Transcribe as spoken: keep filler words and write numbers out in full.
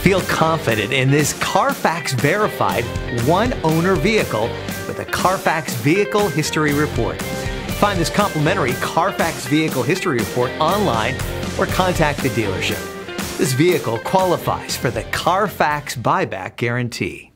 Feel confident in this Carfax verified one-owner vehicle with a Carfax Vehicle History Report. Find this complimentary Carfax Vehicle History Report online or contact the dealership. This vehicle qualifies for the Carfax Buyback Guarantee.